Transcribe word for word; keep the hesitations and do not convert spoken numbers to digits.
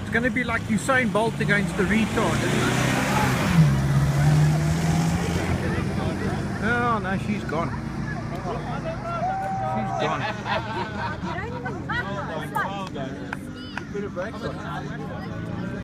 It's going to be like Usain Bolt against the retard, isn't it? Oh no, she's gone. She's gone. Put a brake on.